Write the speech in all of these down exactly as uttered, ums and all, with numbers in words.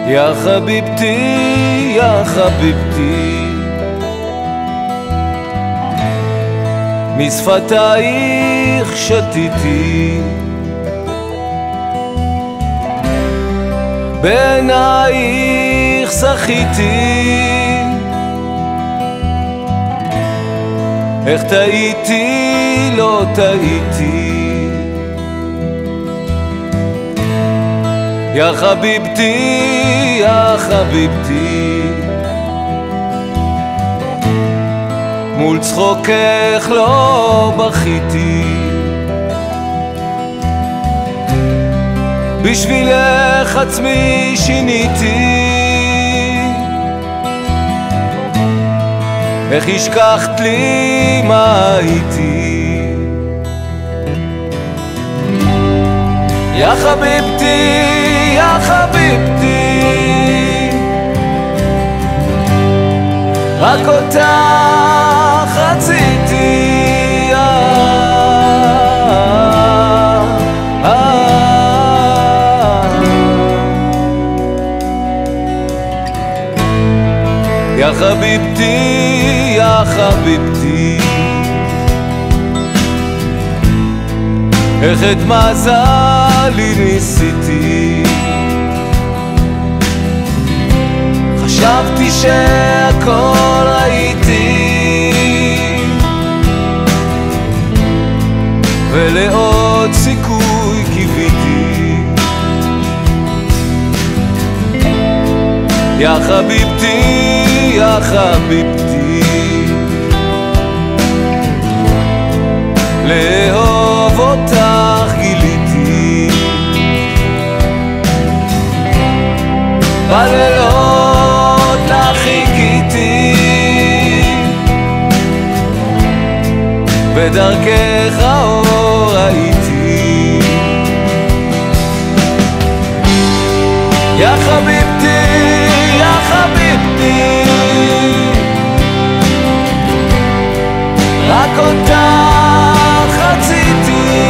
يا حبيبتي يا حبيبتي משפתייך שתיתי בעינייך שחיתי איך טעיתי לא טעיתי יא חביבתי יא חביבתי מול צחוקך לא בכיתי בשבילך עצמי שיניתי איך השכחת לי מה הייתי יא חביבתי יא חביבתי רק אותך רציתי יא חביבתי יא חביבתי איך את מזלי ניסיתי חשבתי שהכל ראיתי ולעוד סיכוי קיוויתי יא חביבתי יא חביבתי לאהוב אותך גיליתי בלילות לך חיכיתי בדרכך האור ראיתי יא חביבתי יא חביבתי רק אותך רציתי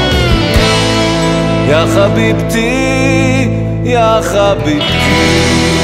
יא חביבתי יא חביבתי